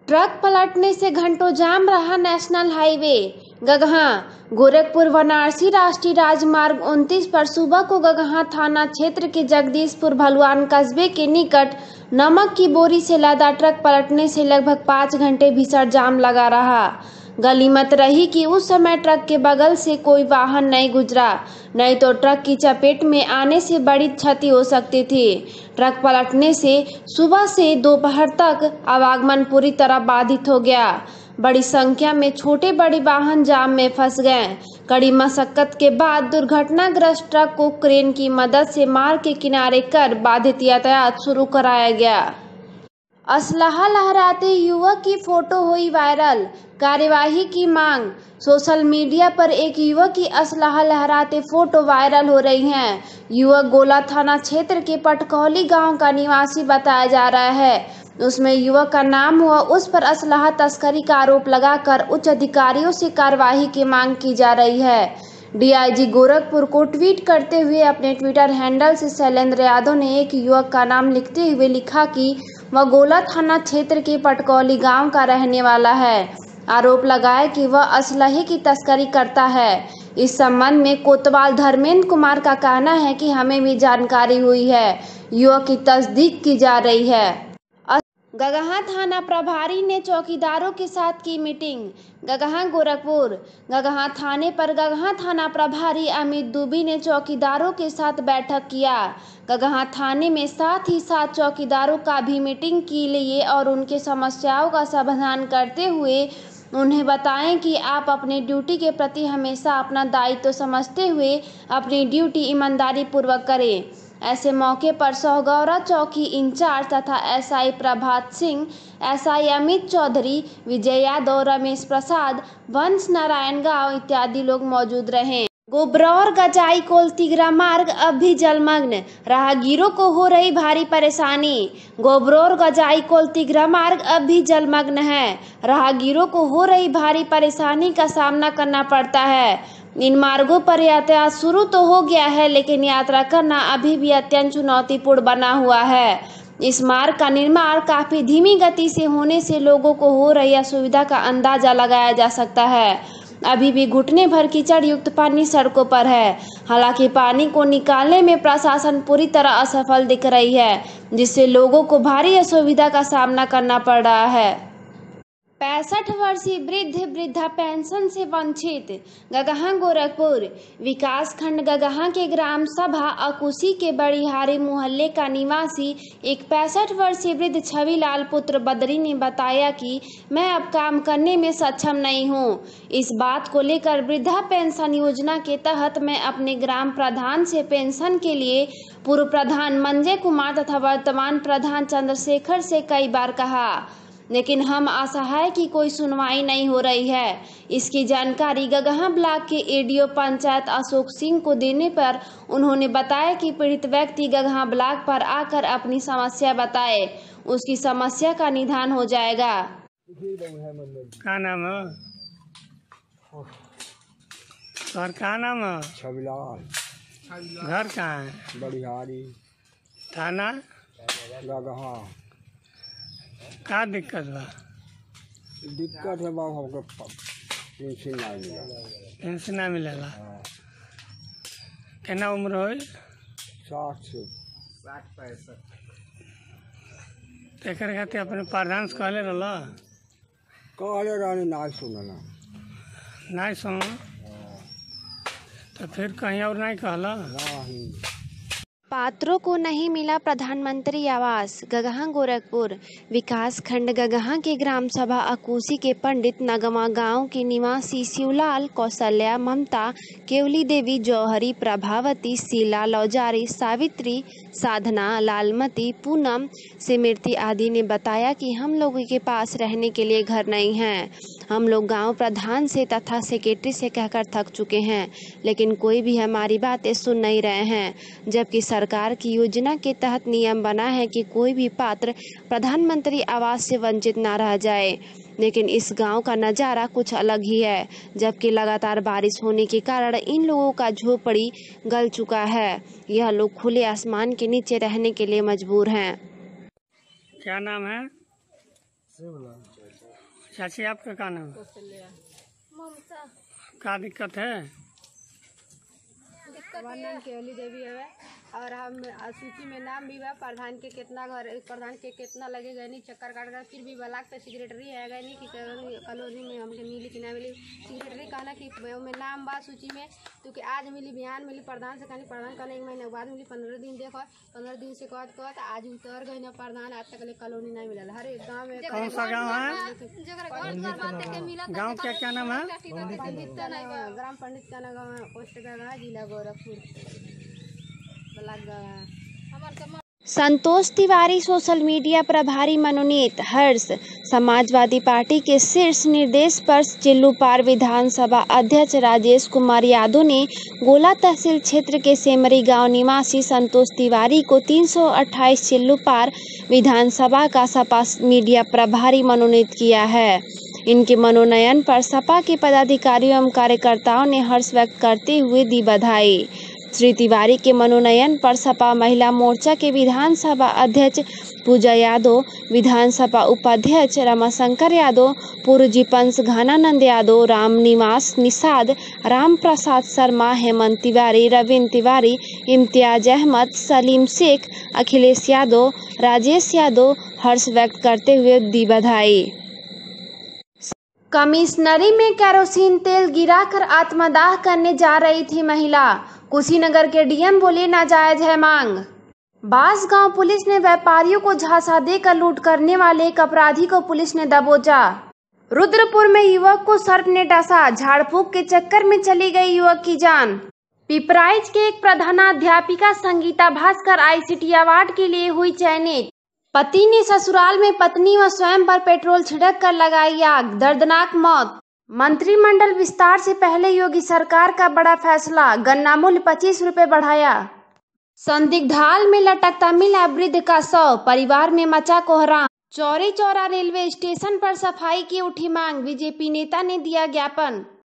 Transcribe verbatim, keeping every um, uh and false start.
Truck पलटने से घंटों जाम रहा नेशनल हाईवे। गगहा गोरखपुर वाराणसी राष्ट्रीय राजमार्ग उनतीस पर सुबह को गगहा थाना क्षेत्र के जगदीशपुर भलवान कस्बे के निकट नमक की बोरी से लदा ट्रक पलटने से लगभग पाँच घंटे भीषण जाम लगा रहा। गनीमत रही कि उस समय ट्रक के बगल से कोई वाहन नहीं गुजरा, नहीं तो ट्रक की चपेट में आने से बड़ी क्षति हो सकती थी। ट्रक पलटने से सुबह से दोपहर तक आवागमन पूरी तरह बाधित हो गया। बड़ी संख्या में छोटे बड़े वाहन जाम में फंस गए। कड़ी मशक्कत के बाद दुर्घटनाग्रस्त ट्रक को क्रेन की मदद से मार्ग के किनारे कर बाधित यातायात शुरू कराया गया। असलाहा लहराते युवक की फोटो हुई वायरल, कार्यवाही की मांग। सोशल मीडिया पर एक युवक की असलाहा लहराते फोटो वायरल हो रही हैं। युवक गोला थाना क्षेत्र के पटकौली गांव का निवासी बताया जा रहा है। उसमें युवक का नाम हुआ, उस पर असलाहा तस्करी का आरोप लगाकर उच्च अधिकारियों से कार्यवाही की मांग की जा रही है। डीआईजी गोरखपुर को ट्वीट करते हुए अपने ट्विटर हैंडल से शैलेंद्र यादव ने एक युवक का नाम लिखते हुए लिखा कि वह गोला थाना क्षेत्र के पटकौली गांव का रहने वाला है। आरोप लगाया कि वह असलहे की तस्करी करता है। इस संबंध में कोतवाल धर्मेंद्र कुमार का कहना है कि हमें भी जानकारी हुई है, युवक की तस्दीक की जा रही है। गगहा थाना प्रभारी ने चौकीदारों के साथ की मीटिंग। गगहा गोरखपुर गगहा थाने पर गगहा थाना प्रभारी अमित दुबे ने चौकीदारों के साथ बैठक किया। गगहा थाने में साथ ही साथ चौकीदारों का भी मीटिंग की लिए और उनके समस्याओं का समाधान करते हुए उन्हें बताएं कि आप अपनी ड्यूटी के प्रति हमेशा अपना दायित्व तो समझते हुए अपनी ड्यूटी ईमानदारी पूर्वक करें। ऐसे मौके पर सौगौरा चौकी इंचार्ज तथा एसआई प्रभात सिंह, एसआई अमित चौधरी, विजय यादव, रमेश प्रसाद, वंश नारायण गांव इत्यादि लोग मौजूद रहे। गोबरौर गजाई कोल तिगरा मार्ग अब भी जलमग्न, राहगीरों को हो रही भारी परेशानी। गोबरौर गजाई कोल तिगरा मार्ग अब भी जलमग्न है, राहगीरों को हो रही भारी परेशानी का सामना करना पड़ता है। इन मार्गों पर यातायात शुरू तो हो गया है, लेकिन यात्रा करना अभी भी अत्यंत चुनौतीपूर्ण बना हुआ है। इस मार्ग का निर्माण काफी धीमी गति से होने से लोगों को हो रही असुविधा का अंदाजा लगाया जा सकता है। अभी भी घुटने भर कीचड़ युक्त पानी सड़कों पर है। हालांकि पानी को निकालने में प्रशासन पूरी तरह असफल दिख रही है, जिससे लोगों को भारी असुविधा का सामना करना पड़ रहा है। पैंसठ वर्षीय वृद्ध वृद्धा पेंशन से वंचित। गगहा गोरखपुर विकास खंड गगहा के ग्राम सभा अकुशी के बड़ीहारी मोहल्ले का निवासी एक पैंसठ वर्षीय वृद्ध छविलाल पुत्र बदरी ने बताया कि मैं अब काम करने में सक्षम नहीं हूं। इस बात को लेकर वृद्धा पेंशन योजना के तहत मैं अपने ग्राम प्रधान से पेंशन के लिए पूर्व प्रधान मंजय कुमार तथा वर्तमान प्रधान चंद्रशेखर से कई बार कहा, लेकिन हम असहाय की कोई सुनवाई नहीं हो रही है। इसकी जानकारी गगहा ब्लॉक के एडीओ पंचायत अशोक सिंह को देने पर उन्होंने बताया कि पीड़ित व्यक्ति गगहा ब्लॉक पर आकर अपनी समस्या बताए, उसकी समस्या का निदान हो जाएगा। क्या नाम है? और क्या नाम है? छविलाल। घर कहाँ है? बड़ीहारी थाना गगहा। क्या दिक्कत बा? दिक्कत है बाबू, हमको पेंशन नहीं मिला। पेंशन नहीं मिलेला? कितना उम्र हो? साठ से साठ पैंसठ। तेकर खातिर अपने प्रधान से कहले रहला? कहले रहनी, नहीं सुनना। नहीं सुन तो फिर कहीं और नहीं कहला? नहीं। पात्रों को नहीं मिला प्रधानमंत्री आवास। गगहा गोरखपुर विकास खंड गगहा के ग्राम सभा अकुशी के पंडित नगमा गांव के निवासी शिवलाल, कौशल्या, ममता, केवली देवी, जौहरी, प्रभावती, शीला, लौजारी, सावित्री, साधना, लालमती, पूनम, सिमृति आदि ने बताया कि हम लोगों के पास रहने के लिए घर नहीं है। हम लोग गांव प्रधान से तथा सेक्रेटरी से कहकर थक चुके हैं, लेकिन कोई भी हमारी बातें सुन नहीं रहे हैं। जबकि सरकार की योजना के तहत नियम बना है कि कोई भी पात्र प्रधानमंत्री आवास से वंचित ना रह जाए, लेकिन इस गांव का नज़ारा कुछ अलग ही है। जबकि लगातार बारिश होने के कारण इन लोगों का झोपड़ी गल चुका है। यह लोग खुले आसमान के नीचे रहने के लिए मजबूर हैं। क्या नाम है? शिवलाल। चाची आपका क्या नाम है? ममता क्या दिक्कत है? वर्णन केवली देवी है और हम सूची में नाम भी बा प्रधान के कितना घर प्रधान के कितना लगे गए नहीं चक्कर काट कर फिर भी ब्लॉक पे सेक्रेटरी है गए नहीं कि कॉलोनी में हमके मिली कि ना मिली। सेक्रेटरी कहना कि में नाम बा सूची में तो कि आज मिली बिहान मिली प्रधान से कहनी प्रधान कहना एक महीने बाद मिली पंद्रह दिन देखो पंद्रह दिन से कहत कहत आज उतर गए ना प्रधान आज तक कॉलोनी नहीं मिला। हर एक गाँव में कौन सा गाँव है? गाँव क्या क्या नाम है? पंडित का नाम ग्राम पंडित का नाम पोस्ट का गाँव जिला गोरखपुर ब्लॉक गाँव। संतोष तिवारी सोशल मीडिया प्रभारी मनोनीत हर्ष समाजवादी पार्टी के शीर्ष निर्देश पर चिल्लूपार विधानसभा अध्यक्ष राजेश कुमार यादव ने गोला तहसील क्षेत्र के सेमरी गांव निवासी संतोष तिवारी को तीन सौ अट्ठाईस चिल्लूपार विधानसभा का सपा मीडिया प्रभारी मनोनीत किया है। इनके मनोनयन पर सपा के पदाधिकारियों एवं कार्यकर्ताओं ने हर्ष व्यक्त करते हुए दी बधाई। श्री तिवारी के मनोनयन पर सपा महिला मोर्चा के विधानसभा अध्यक्ष पूजा यादव, विधानसभा उपाध्यक्ष रमाशंकर यादव, पूर्व जिपंस घनानंद यादव, राम निवास निषाद, राम प्रसाद शर्मा, हेमंत तिवारी, रविंद्र तिवारी, इम्तियाज अहमद, सलीम शेख, अखिलेश यादव, राजेश यादव हर्ष व्यक्त करते हुए दी बधाई। कमिश्नरी में केरोसिन तेल गिराकर आत्मदाह करने जा रही थी महिला। कुशीनगर के डीएम बोले नाजायज है मांग। बांसगांव पुलिस ने व्यापारियों को झांसा देकर लूट करने वाले एक अपराधी को पुलिस ने दबोचा। रुद्रपुर में युवक को सर्प ने डसा, झाड़ फूक के चक्कर में चली गई युवक की जान। पिपराइच के एक प्रधानाध्यापिका संगीता भास्कर आईसीटी अवार्ड के लिए हुई चयनित। पति ने ससुराल में पत्नी व स्वयं पर पेट्रोल छिड़क कर लगाई आग, दर्दनाक मौत। मंत्रिमंडल विस्तार से पहले योगी सरकार का बड़ा फैसला, गन्ना मूल्य पच्चीस रुपए बढ़ाया। संदिग्धाल में लटकता मिला वृद्ध का शव, परिवार में मचा कोहराम। चौरी चौरा रेलवे स्टेशन पर सफाई की उठी मांग, बीजेपी नेता ने दिया ज्ञापन।